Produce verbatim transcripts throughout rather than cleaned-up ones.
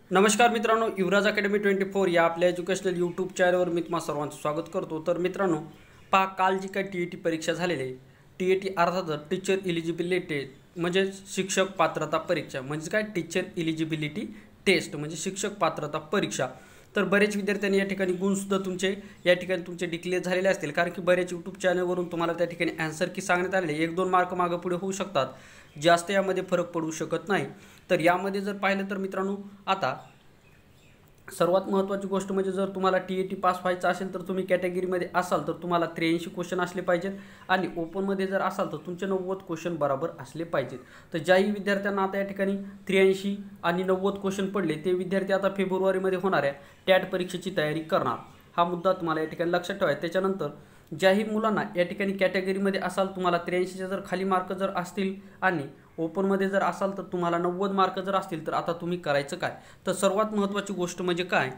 नमस्कार मित्रांनो, युवराज academy twenty four या आपल्या एज्युकेशनल यूट्यूब चॅनलवर मी तुम्हा सर्वांचं स्वागत करतो। तर मित्रांनो, पहा काल जी काय टी ई टी परीक्षा झालेली आहे, टी ई टी अर्थात टीचर इलिजिबिलिटी म्हणजे शिक्षक पात्रता परीक्षा म्हणजे काय टीचर इलिजिबिलिटी टेस्ट म्हणजे शिक्षक पात्रता परीक्षा। तर बरेच विद्यार्थ्यांनी या ठिकाणी गुणसुद्धा तुमचे या ठिकाणी तुमचे डिक्लेअर झालेले असतील, कारण की बरेच यूट्यूब चॅनलवरून तुम्हाला त्या ठिकाणी आन्सर की सांगण्यात आलेले एक दोन मार्क मागे पुढे होऊ शकतात, जास्त यामध्ये फरक पडू शकत नाही। तर यामध्ये जर पाहिलं तर मित्रांनो, आता सर्वात महत्त्वाची गोष्ट म्हणजे जर तुम्हाला टी ई टी पास व्हायचं असेल तर तुम्ही कॅटेगरीमध्ये असाल तर तुम्हाला त्र्याऐंशी क्वेश्चन असले पाहिजेत, आणि ओपनमध्ये जर असाल तर तुमचे नव्वद क्वेश्चन बरोबर असले पाहिजेत। तर ज्याही विद्यार्थ्यांना आता या ठिकाणी त्र्याऐंशी आणि नव्वद क्वेश्चन पडले ते विद्यार्थी आता फेब्रुवारीमध्ये होणाऱ्या टॅट परीक्षेची तयारी करणार, हा मुद्दा तुम्हाला या ठिकाणी लक्षात ठेवायचा। त्याच्यानंतर ज्याही मुलांना या ठिकाणी कॅटेगरीमध्ये असाल, तुम्हाला त्र्याऐंशीचे जर खाली मार्क जर असतील आणि ओपनमध्ये जर असाल तर तुम्हाला नव्वद मार्क जर असतील तर आता तुम्ही करायचं काय, तर सर्वात महत्त्वाची गोष्ट म्हणजे काय,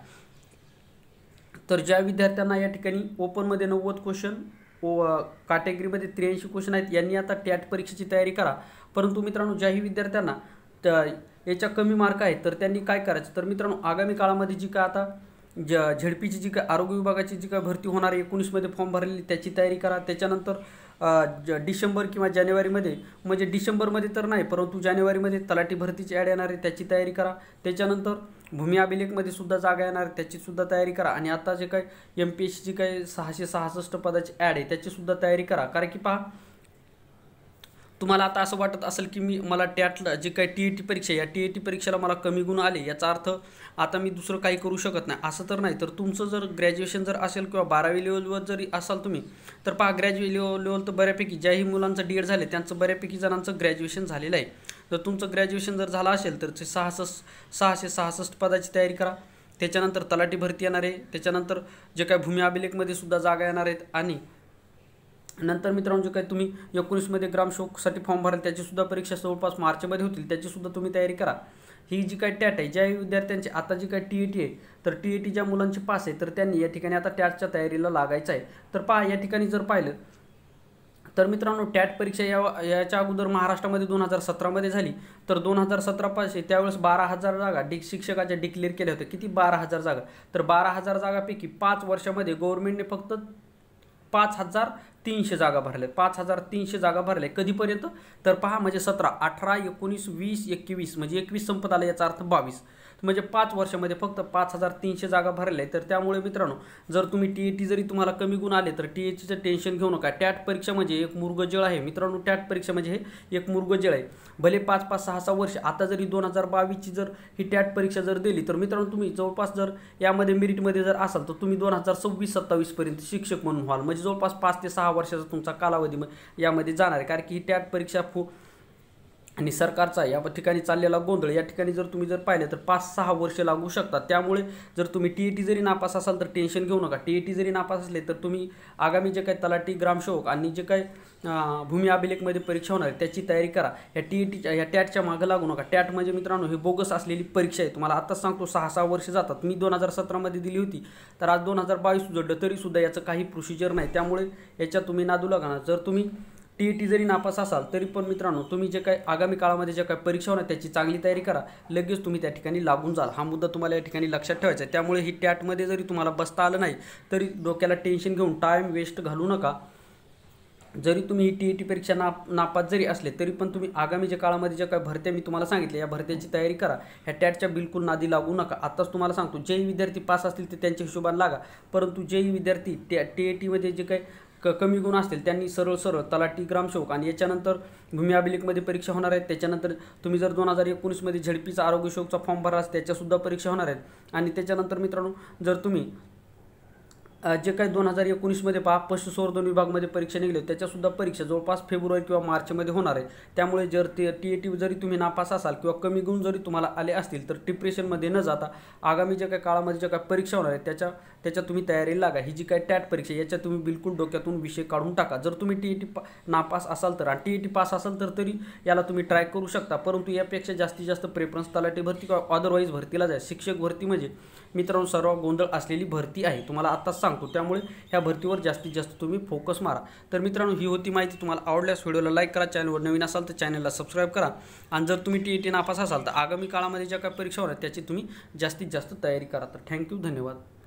तर ज्या विद्यार्थ्यांना या ठिकाणी ओपनमध्ये नव्वद क्वेश्चन ओ कॅटेगरीमध्ये त्र्याऐंशी क्वेश्चन आहेत यांनी आता टॅट परीक्षेची तयारी करा। परंतु मित्रांनो, ज्याही विद्यार्थ्यांना याच्या कमी मार्क आहेत तर त्यांनी काय करायचं, तर मित्रांनो आगामी काळामध्ये जी काय आता ज झेडपीची जी काय आरोग्य विभागाची जी काय भरती होणार आहे एकोणीसमध्ये फॉर्म भरलेली त्याची तयारी करा। त्याच्यानंतर डिसेंबर किंवा जानेवारीमध्ये म्हणजे डिसेंबरमध्ये तर नाही परंतु जानेवारीमध्ये तलाठी भरतीची ॲड येणार आहे त्याची तयारी करा। त्याच्यानंतर भूमी अभिलेखमध्ये सुद्धा जागा येणार आहे त्याचीसुद्धा तयारी करा, आणि आता जे काय एम पी एस सीची काय सहाशे सहासष्ट पदाची ॲड आहे त्याचीसुद्धा तयारी करा। कारण की पहा, तुम्हाला आता असं वाटत असेल की मी मला टॅटला जे काही टी ई टी परीक्षा या टी ई टी परीक्षेला मला कमी गुण आले, याचा अर्थ आता मी दुसरं काही करू शकत नाही असं तर नाही। तर तुमचं जर ग्रॅज्युएशन जर असेल किंवा बारावी लेवलवर जरी असाल तुम्ही, तर पहा ग्रॅज्युए लेवल लेवल तर बऱ्यापैकी ज्याही मुलांचं डी एड झाले त्यांचं बऱ्यापैकी जणांचं ग्रॅज्युएशन झालेलं आहे। जर तुमचं ग्रॅज्युएशन जर झालं असेल तर ते सहासष्ट सहाशे सहासष्ट पदाची तयारी करा। त्याच्यानंतर तलाठी भरती येणार आहे, त्याच्यानंतर जे काय भूमी अभिलेखमध्ये सुद्धा जागा येणार आहेत, आणि नंतर मित्रांनो जे काही तुम्ही एकोणीसमध्ये ग्रामसेवकसाठी फॉर्म भराल त्याचीसुद्धा परीक्षा जवळपास मार्चमध्ये होतील त्याचीसुद्धा तुम्ही तयारी करा। ही जी काही टॅट आहे ज्या विद्यार्थ्यांची आता जी काही टी ई टी आहे, तर टी ई टी ज्या मुलांची पास आहे तर त्यांनी या ठिकाणी आता टॅटच्या तयारीला लागायचं आहे। तर पहा या ठिकाणी जर पाहिलं तर मित्रांनो, टॅट परीक्षा या याच्या अगोदर महाराष्ट्रामध्ये दोन हजार सतरामध्ये झाली, तर दोन हजार सतरा पाचशे त्यावेळेस बारा हजार जागा डि शिक्षकाच्या डिक्लेअर केल्या होत्या। किती? बारा हजार जागा। तर बारा हजार जागापैकी पाच वर्षामध्ये गव्हर्नमेंटने फक्त पाच हजार तीनशे जागा भरल्या, पाच हजार तीनशे जागा भरल्या कधीपर्यंत, तर पहा म्हणजे सतरा अठरा एकोणीस वीस एकवीस म्हणजे एकवीस संपत आलं, याचा अर्थ बावीस, म्हणजे पाच वर्षामध्ये फक्त पाच हजार तीनशे जागा भरल्या आहे। तर त्यामुळे मित्रांनो, जर तुम्ही टी ई टी जरी तुम्हाला कमी गुण आले तर टी ई टीचं टेन्शन घेऊ नका। टॅट परीक्षा म्हणजे एक मुर्गजळ आहे मित्रांनो, टॅट परीक्षा म्हणजे हे एक मुर्गजळ आहे। भले पाच पाच सहा सहा वर्ष आता जरी दोन हजार बावीसची जर ही टॅट परीक्षा जर दिली तर मित्रांनो तुम्ही जवळपास जर यामध्ये मेरिटमध्ये जर असाल तर तुम्ही दोन हजार सव्वीस सत्तावीसपर्यंत शिक्षक म्हणून व्हाल, म्हणजे जवळपास पाच ते सहा वर्षाचा तुमचा कालावधी यामध्ये जाणार आहे। कारण की ही टॅट परीक्षा फू आणि सरकारचा या ठिकाणी चाललेला गोंधळ या ठिकाणी जर तुम्ही जर पाहिलं तर पाच सहा वर्ष लागू शकतात। त्यामुळे जर तुम्ही टी ई टी जरी नापास असाल तर टेन्शन घेऊ नका। टी ई टी जरी नापास असले तर तुम्ही आगामी जे काही तलाठी ग्रामसेवक आणि जे काही भूमी अभिलेखमध्ये परीक्षा होणार आहे त्याची तयारी करा। या टी ई टीच्या या टॅटच्या मागं लागू नका। टॅट म्हणजे मित्रांनो हे बोगस असलेली परीक्षा आहे, तुम्हाला आत्ताच सांगतो सहा सहा वर्ष जातात। मी दोन हजार सतरामध्ये दिली होती, तर आज दोन हजार बावीस उजडलं तरीसुद्धा याचं काही प्रोसिजर नाही, त्यामुळे याच्यात तुम्ही नादू लागणार। जर तुम्ही टी ई टी जरी नापास असाल तरी पण मित्रांनो तुम्ही जे काही आगामी काळामध्ये ज्या काही परीक्षा होणार त्याची चांगली तयारी करा, लगेच तुम्ही त्या ठिकाणी लागून जाल, हा मुद्दा तुम्हाला या ठिकाणी लक्षात ठेवायचा आहे। त्यामुळे ही टॅटमध्ये जरी तुम्हाला बसता आलं नाही तरी डोक्याला टेन्शन घेऊन टाईम वेस्ट घालू नका। जरी तुम्ही ही टी ई टी परीक्षा ना नापास जरी असले तरी पण तुम्ही आगामी ज्या काळामध्ये ज्या काही भरत्या मी तुम्हाला सांगितल्या या भरत्याची तयारी करा, ह्या टॅटच्या बिलकुल नादी लागू नका। आत्ताच तुम्हाला सांगतो, जेही विद्यार्थी पास असतील ते त्यांच्या हिशोबाने लागा, परंतु जेही विद्यार्थी त्या टी ई टीमध्ये जे काही क कमी गुण असतील त्यांनी सरळ सरळ तलाठी ग्रामसेवक आणि याच्यानंतर भूमी अभिलेखमध्ये परीक्षा होणार आहेत। त्याच्यानंतर तुम्ही जर दोन हजार एकोणीसमध्ये झेडपीचा आरोग्य सेवकचा फॉर्म भरला त्याच्यासुद्धा परीक्षा होणार आहेत। आणि त्याच्यानंतर मित्रांनो जर तुम्ही जे काही दोन हजार एकोणीसमध्ये पहा पशुसंवर्धन विभागमध्ये परीक्षा निघली त्याच्यासुद्धा परीक्षा जवळपास फेब्रुवारी किंवा मार्चमध्ये होणार आहे। त्यामुळे जर ते टी ई टी जरी तुम्ही नापास असाल किंवा कमी गुण जरी तुम्हाला आले असतील तर डिप्रेशनमध्ये न जाता आगामी ज्या काही काळामध्ये ज्या काही परीक्षा होणार आहेत त्याच्या त्याच्यात तुम्ही तयारीला लागा। ही जी काही टॅट परीक्षा याच्यात तुम्ही बिलकुल डोक्यातून विषय काढून टाका। जर तुम्ही टी ई टी नापास असाल तर आणि टी ई टी पास असाल तर तरी याला तुम्ही ट्राय करू शकता, परंतु यापेक्षा जास्तीत जास्त प्रेफरन्स तलाठी भरती किंवा अदरवाईज भरतीला जाय। शिक्षक भरती म्हणजे मित्रांनो सर्व गोंधळ असलेली भरती आहे, तुम्हाला आत्ताच सांगतो, त्यामुळे ह्या भरतीवर जास्तीत जास्त तुम्ही फोकस मारा। तर मित्रांनो, ही होती माहिती। तुम्हाला आवडल्यास व्हिडिओला लाईक करा, चॅनलवर नवीन असाल तर चॅनलला सबस्क्राईब करा आणि जर तुम्ही टी ई टी नापास असाल तर आगामी काळामध्ये ज्या काही परीक्षा होणार त्याची तुम्ही जास्तीत जास्त तयारी करा। तर थँक्यू, धन्यवाद।